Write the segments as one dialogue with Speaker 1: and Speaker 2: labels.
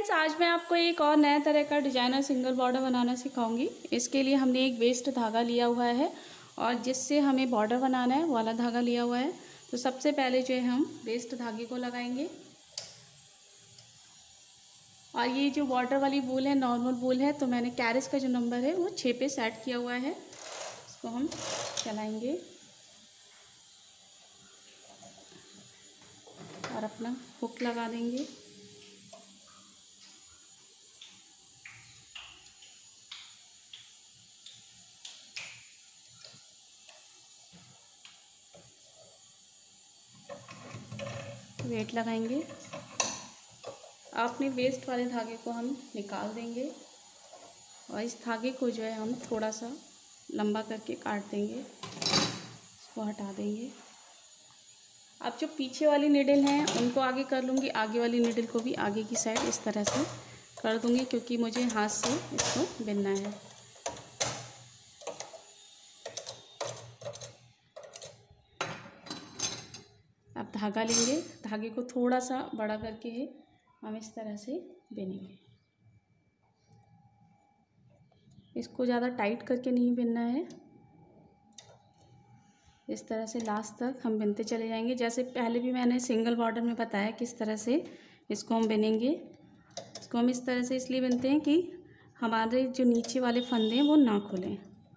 Speaker 1: Friends, आज मैं आपको एक और नया तरह का डिजाइनर सिंगल बॉर्डर बनाना सिखाऊंगी। इसके लिए हमने एक वेस्ट धागा लिया हुआ है और जिससे हमें बॉर्डर बनाना है वो वाला धागा लिया हुआ है। तो सबसे पहले जो है हम वेस्ट धागे को लगाएंगे और ये जो बॉर्डर वाली वूल है नॉर्मल वूल है, तो मैंने कैरिस का जो नंबर है वो 6 पे सेट किया हुआ है। इसको हम चलाएंगे और अपना हुक लगा देंगे। वेट लगाएंगे। अपने वेस्ट वाले धागे को हम निकाल देंगे और इस धागे को जो है हम थोड़ा सा लंबा करके काट देंगे। इसको हटा देंगे। अब जो पीछे वाली निडल हैं उनको आगे कर लूँगी, आगे वाली निडल को भी आगे की साइड इस तरह से कर दूँगी क्योंकि मुझे हाथ से इसको बिनना है। अब धागा लेंगे, धागे को थोड़ा सा बड़ा करके हम इस तरह से बिनेंगे। इसको ज़्यादा टाइट करके नहीं बिनना है, इस तरह से लास्ट तक हम बिनते चले जाएंगे। जैसे पहले भी मैंने सिंगल बॉर्डर में बताया किस तरह से इसको हम बिनेंगे। इसको हम इस तरह से इसलिए बिनते हैं कि हमारे जो नीचे वाले फंदे हैं वो ना खुलें।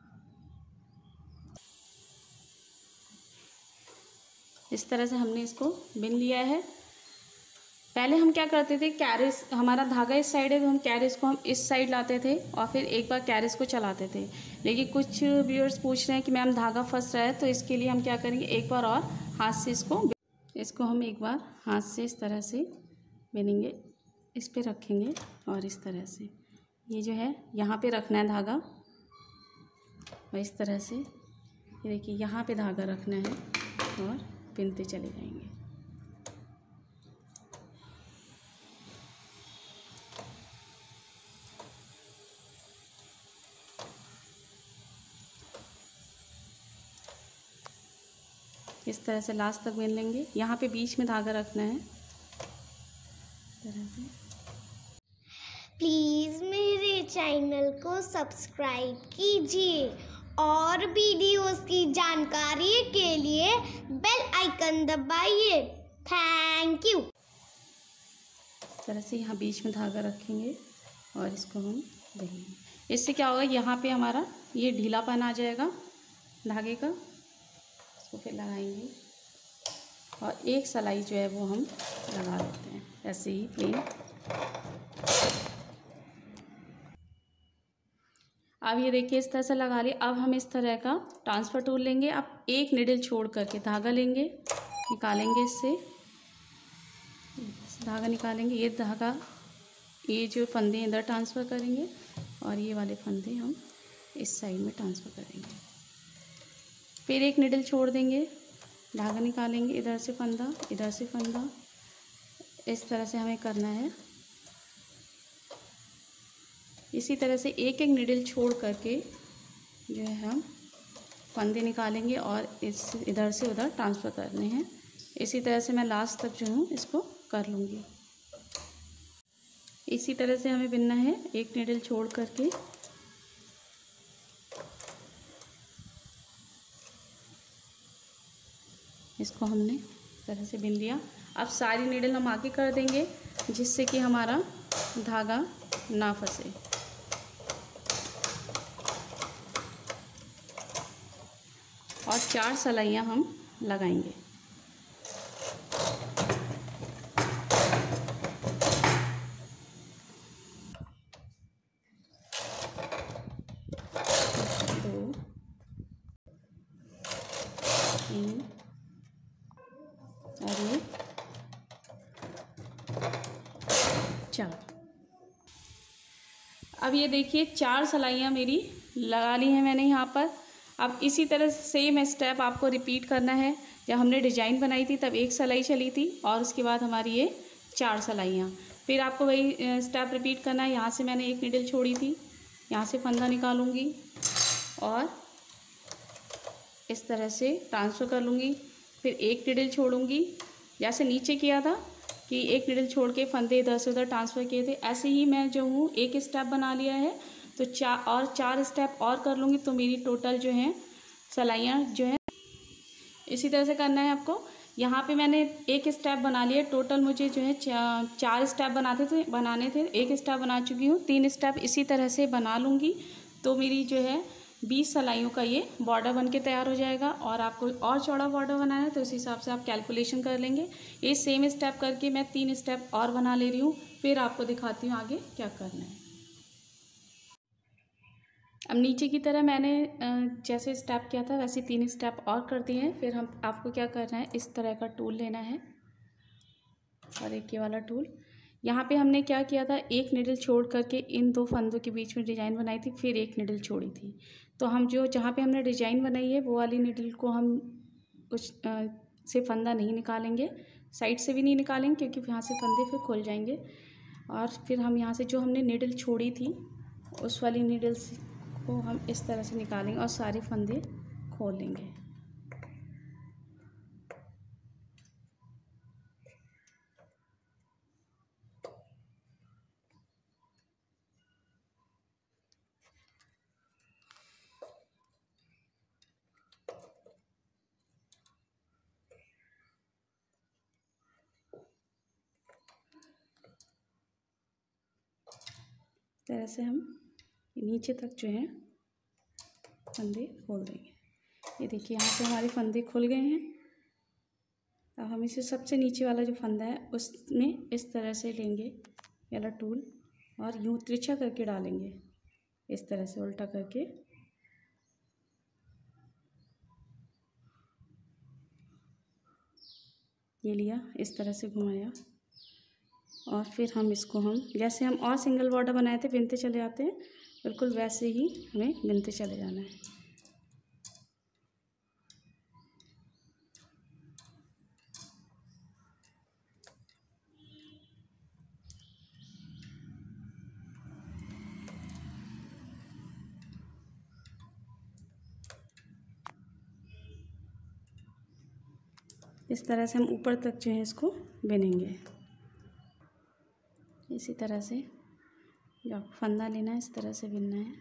Speaker 1: इस तरह से हमने इसको बिन लिया है। पहले हम क्या करते थे, कैरिस हमारा धागा इस साइड है तो हम कैरिस को हम इस साइड लाते थे और फिर एक बार कैरिस को चलाते थे। लेकिन कुछ व्यूअर्स पूछ रहे हैं कि मैम धागा फंस रहा है, तो इसके लिए हम क्या करेंगे, एक बार और हाथ से इसको हम एक बार हाथ से इस तरह से बिनेंगे। इस पे रखेंगे और इस तरह से ये जो है यहाँ पे रखना है धागा और इस तरह से ये देखिए यहाँ पे धागा रखना है और बिनते चले जाएंगे। इस तरह से लास्ट तक बिन लेंगे। यहाँ पे बीच में धागा रखना है।
Speaker 2: प्लीज़ मेरे चैनल को सब्सक्राइब कीजिए और वीडियोस की जानकारी के लिए बेल आइकन दबाइए। Thank you.
Speaker 1: इस तरह से यहाँ बीच में धागा रखेंगे और इसको हम देंगे। इससे क्या होगा, यहाँ पे हमारा ये ढीलापन आ जाएगा धागे का। इसको फिर लगाएंगे और एक सिलाई जो है वो हम लगा देते हैं ऐसे ही प्लेन। अब ये देखिए इस तरह से लगा लिया। अब हम इस तरह का ट्रांसफ़र टूल लेंगे। अब एक निडल छोड़ करके धागा लेंगे, निकालेंगे इससे धागा निकालेंगे। ये धागा ये जो फंदे इधर ट्रांसफ़र करेंगे और ये वाले फंदे हम इस साइड में ट्रांसफ़र करेंगे। फिर एक निडल छोड़ देंगे, धागा निकालेंगे, इधर से फंदा इधर से फंदा, इस तरह से हमें करना है। इसी तरह से एक एक निडल छोड़ करके जो है हम फंदे निकालेंगे और इस इधर से उधर ट्रांसफ़र करने हैं। इसी तरह से मैं लास्ट तक जो हूँ इसको कर लूँगी। इसी तरह से हमें बिनना है, एक निडल छोड़ करके। इसको हमने इस तरह से बिन लिया। अब सारी निडल हम आगे कर देंगे जिससे कि हमारा धागा ना फंसे। और 4 सिलाइयाँ हम लगाएंगे। दो, 3 और ये 4। अब ये देखिए 4 सिलाइयाँ मेरी लगा ली हैं मैंने यहाँ पर। अब इसी तरह से सेम स्टेप आपको रिपीट करना है। जब हमने डिजाइन बनाई थी तब एक सिलाई चली थी और उसके बाद हमारी ये 4 सिलाइयाँ। फिर आपको वही स्टेप रिपीट करना है। यहाँ से मैंने एक निडल छोड़ी थी, यहाँ से फंदा निकालूंगी और इस तरह से ट्रांसफ़र कर लूँगी। फिर एक निडल छोड़ूंगी, जैसे नीचे किया था कि एक निडल छोड़ के फंदे इधर से उधर ट्रांसफ़र किए थे, ऐसे ही मैं जो हूँ एक स्टेप बना लिया है, तो 4 स्टेप और कर लूँगी तो मेरी टोटल जो है सिलाइयाँ जो है इसी तरह से करना है आपको। यहाँ पे मैंने एक स्टेप बना लिया, टोटल मुझे जो है 4 स्टेप बनाने थे, एक स्टेप बना चुकी हूँ, 3 स्टेप इसी तरह से बना लूँगी तो मेरी जो है 20 सिलाइयों का ये बॉर्डर बन के तैयार हो जाएगा। और आपको और चौड़ा बॉर्डर बनाना है तो उस हिसाब से आप कैलकुलेशन कर लेंगे। ये सेम स्टेप करके मैं 3 स्टेप और बना ले रही हूँ, फिर आपको दिखाती हूँ आगे क्या करना है। अब नीचे की तरह मैंने जैसे स्टेप किया था वैसे 3 स्टेप और कर दिए हैं। फिर हम आपको क्या करना है, इस तरह का टूल लेना है और एक ये वाला टूल। यहाँ पे हमने क्या किया था, एक निडल छोड़ करके इन 2 फंदों के बीच में डिज़ाइन बनाई थी, फिर एक निडल छोड़ी थी। तो हम जहाँ पे हमने डिज़ाइन बनाई है वो वाली निडल को हम कुछ से फंदा नहीं निकालेंगे, साइड से भी नहीं निकालेंगे क्योंकि यहाँ से फंदे फिर खुल जाएंगे। और फिर हम यहाँ से जो हमने निडल छोड़ी थी उस वाली निडल्स को हम इस तरह से निकालेंगे और सारे फंदे खोल लेंगे। तरह से हम नीचे तक जो है फंदे खोल देंगे। ये देखिए यहाँ से हमारे फंदे खुल गए हैं। अब हम इसे सबसे नीचे वाला जो फंदा है उसमें इस तरह से लेंगे वाला टूल और यूँ तिरछा करके डालेंगे, इस तरह से उल्टा करके। ये लिया, इस तरह से घुमाया और फिर हम इसको जैसे हम और सिंगल बॉर्डर बनाए थे बिनते चले जाते हैं, बिल्कुल वैसे ही हमें बिनते चले जाना है। इस तरह से हम ऊपर तक जो है इसको बिनेंगे। इसी तरह से जो आपको फंदा लेना है इस तरह से बिनना है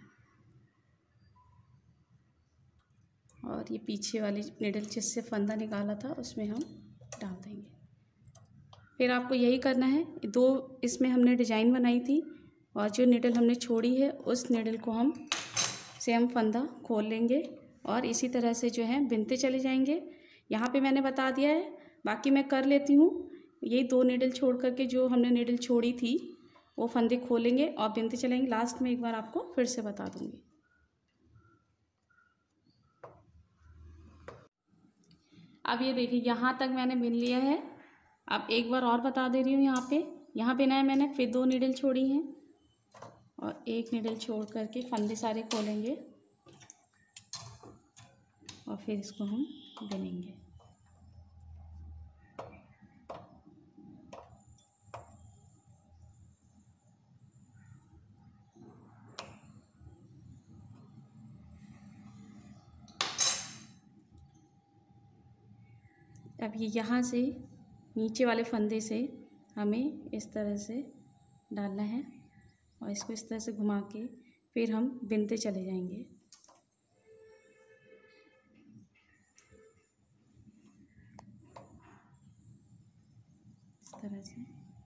Speaker 1: और ये पीछे वाली निडल जिससे फंदा निकाला था उसमें हम डाल देंगे। फिर आपको यही करना है, 2 इसमें हमने डिज़ाइन बनाई थी और जो निडल हमने छोड़ी है उस निडल को हम फंदा खोल लेंगे और इसी तरह से जो है बिनते चले जाएंगे। यहाँ पे मैंने बता दिया है, बाकी मैं कर लेती हूँ। ये 2 निडल छोड़ करके जो हमने निडल छोड़ी थी वो फंदे खोलेंगे और बिनते चलेंगे। लास्ट में एक बार आपको फिर से बता दूँगी। अब ये देखिए यहाँ तक मैंने बिन लिया है। अब एक बार और बता दे रही हूँ, यहाँ बिना है मैंने, फिर 2 निडल छोड़ी हैं और एक निडल छोड़ करके फंदे सारे खोलेंगे और फिर इसको हम बिनेंगे। अब ये यहाँ से नीचे वाले फंदे से हमें इस तरह से डालना है और इसको इस तरह से घुमा के फिर हम बिनते चले जाएंगे। इस तरह से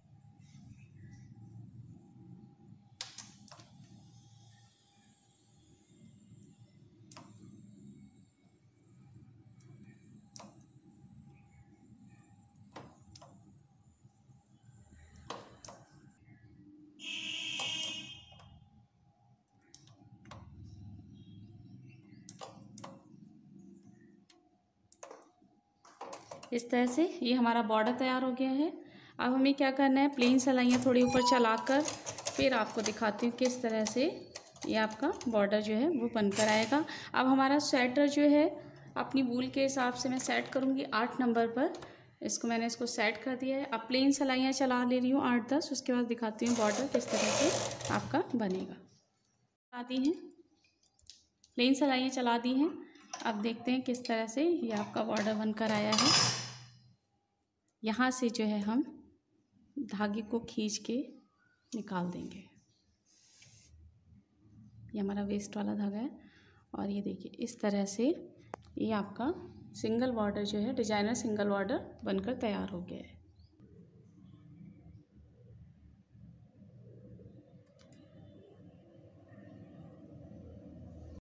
Speaker 1: इस तरह से ये हमारा बॉर्डर तैयार हो गया है। अब हमें क्या करना है, प्लेन सिलाइयाँ थोड़ी ऊपर चलाकर फिर आपको दिखाती हूँ किस तरह से ये आपका बॉर्डर जो है वो बनकर आएगा। अब हमारा स्वेटर जो है अपनी वूल के हिसाब से मैं सेट करूँगी 8 नंबर पर। इसको सेट कर दिया है। अब प्लेन सिलाइयाँ चला ले रही हूँ 8-10, उसके बाद दिखाती हूँ बॉर्डर किस तरह से आपका बनेगा। चला दी हैं, प्लेन सिलाइयाँ चला दी हैं। अब देखते हैं किस तरह से ये आपका बॉर्डर बनकर आया है। यहाँ से जो है हम धागे को खींच के निकाल देंगे। ये हमारा वेस्ट वाला धागा है और ये देखिए इस तरह से ये आपका सिंगल बॉर्डर जो है डिजाइनर सिंगल बॉर्डर बनकर तैयार हो गया है।